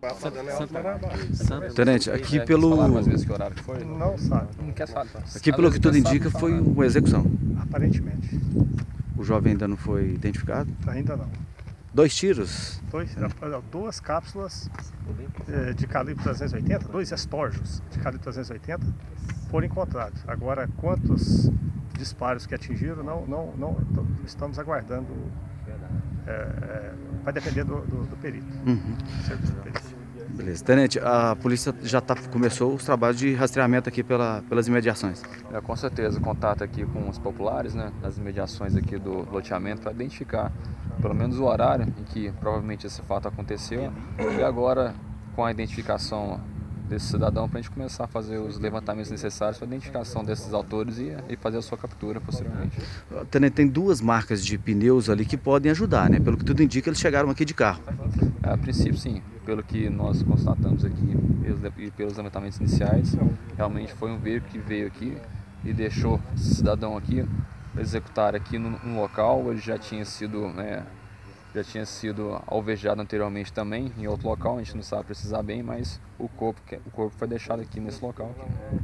Tenente, aqui pelo... mais vezes que horário que foi? Não sabe. Não quer saber. Aqui pelo que tudo indica foi uma execução. Aparentemente. O jovem ainda não foi identificado? Ainda não. 2 tiros? Duas cápsulas de calibre 380, 2 estorjos de calibre 380 foram encontrados. Agora, quantos disparos que atingiram, não estamos aguardando. Vai depender do perito. Serviço do perito. Beleza. Tenente, a polícia já começou os trabalhos de rastreamento aqui pelas imediações. Com certeza, contato aqui com os populares, né, nas imediações aqui do loteamento para identificar pelo menos o horário em que provavelmente esse fato aconteceu e agora com a identificação desse cidadão para a gente começar a fazer os levantamentos necessários para a identificação desses autores e fazer a sua captura posteriormente. Tenente, tem 2 marcas de pneus ali que podem ajudar, né? Pelo que tudo indica, eles chegaram aqui de carro. A princípio, sim. Pelo que nós constatamos aqui e pelos levantamentos iniciais, realmente foi um veículo que veio aqui e deixou esse cidadão aqui executar aqui no local. Ele já tinha sido alvejado anteriormente também em outro local, a gente não sabe precisar bem, mas o corpo foi deixado aqui nesse local.